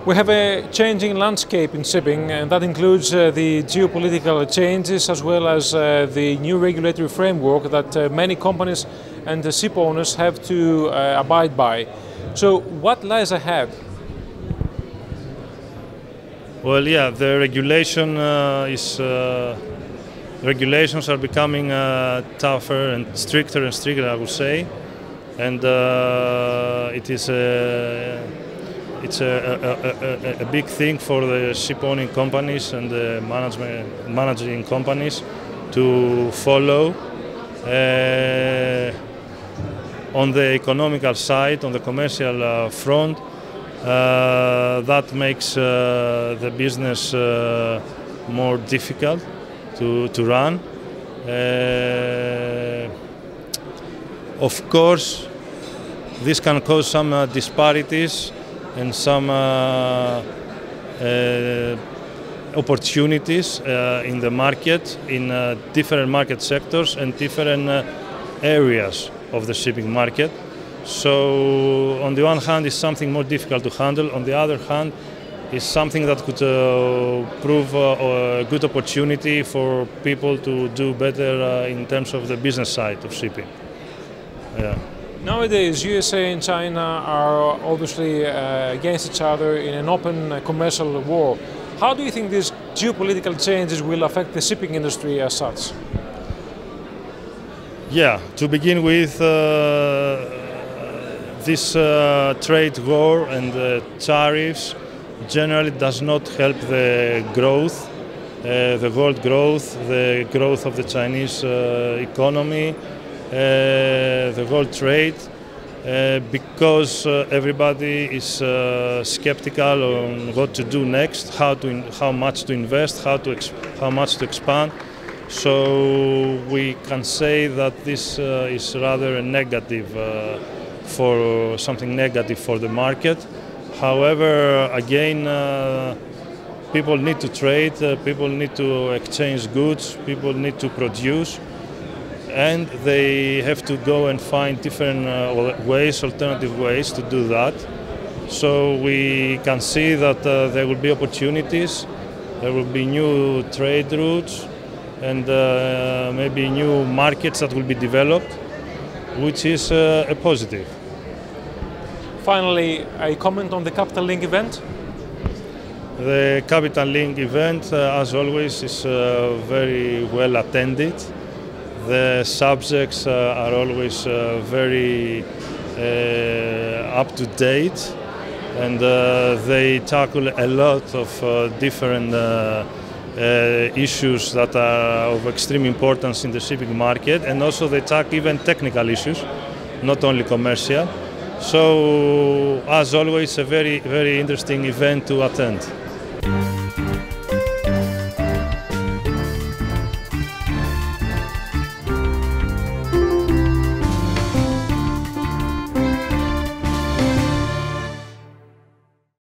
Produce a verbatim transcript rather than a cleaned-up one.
We have a changing landscape in shipping, and that includes uh, the geopolitical changes as well as uh, the new regulatory framework that uh, many companies and the ship owners have to uh, abide by. So what lies ahead? Well, yeah, the regulation uh, is uh, regulations are becoming uh, tougher and stricter and stricter, I would say, and uh, it is a it's a, a, a, a big thing for the ship owning companies and the management managing companies to follow. Uh, on the economical side, on the commercial uh, front, uh, that makes uh, the business uh, more difficult to, to run. Uh, of course, this can cause some uh, disparities and some uh, uh, opportunities uh, in the market, in uh, different market sectors and different uh, areas of the shipping market. So on the one hand it's something more difficult to handle, on the other hand it's something that could uh, prove uh, a good opportunity for people to do better uh, in terms of the business side of shipping. Yeah. Nowadays, U S A and China are obviously uh, against each other in an open uh, commercial war. How do you think these geopolitical changes will affect the shipping industry as such? Yeah, to begin with, uh, this uh, trade war and the tariffs generally does not help the growth, uh, the world growth, the growth of the Chinese uh, economy, Uh, the world trade, uh, because uh, everybody is uh, skeptical on what to do next, how to in, how much to invest, how to how much to expand. So we can say that this uh, is rather a negative uh, for something negative for the market. However, again, uh, people need to trade, uh, people need to exchange goods, people need to produce. And they have to go and find different uh, ways, alternative ways to do that. So we can see that uh, there will be opportunities, there will be new trade routes, and uh, maybe new markets that will be developed, which is uh, a positive. Finally, a comment on the Capital Link event? The Capital Link event, uh, as always, is uh, very well attended. The subjects uh, are always uh, very uh, up to date, and uh, they tackle a lot of uh, different uh, uh, issues that are of extreme importance in the shipping market, and also they tackle even technical issues, not only commercial. So, as always, a very, very interesting event to attend.